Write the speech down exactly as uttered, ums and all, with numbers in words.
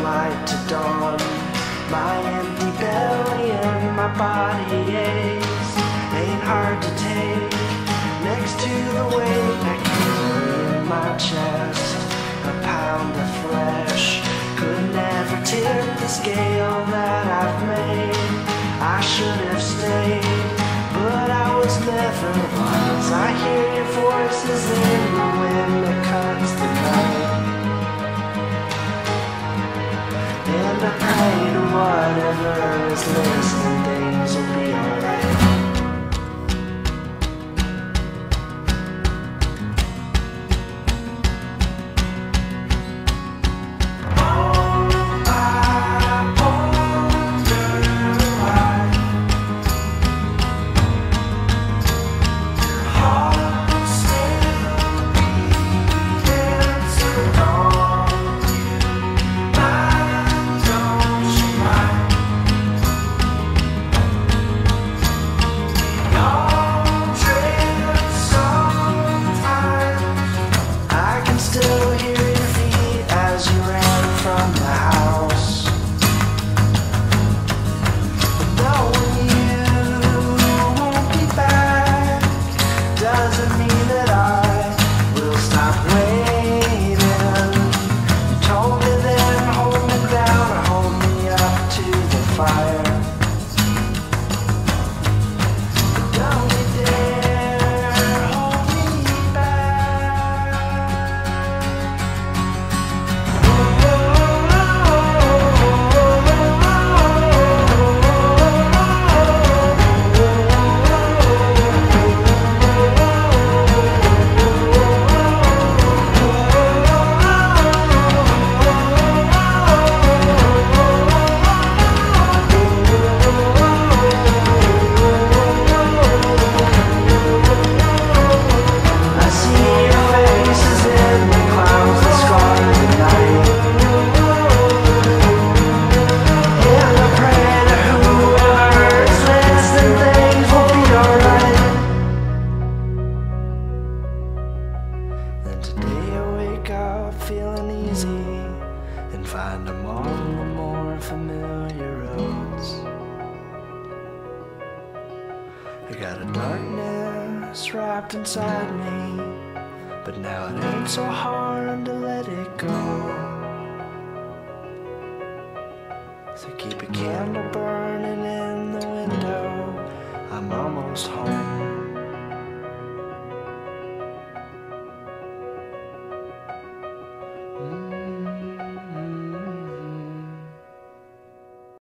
light to dawn. My empty belly and my body aches, ain't hard to take. Next to the weight I carry in my chest, a pound of flesh could never tip the scale that I've made. I should have stayed, but I was never wise. I hear your voices in the wind that cuts the night, and I pray to whatever is listening, things will be alright. Find them all the more familiar roads. I got a darkness wrapped inside me, but now it ain't so hard to let it go. So keep a candle burning in the window, I'm almost home.